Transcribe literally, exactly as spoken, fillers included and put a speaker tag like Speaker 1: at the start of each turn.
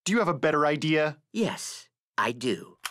Speaker 1: Do you have a better idea?
Speaker 2: Yes, I do.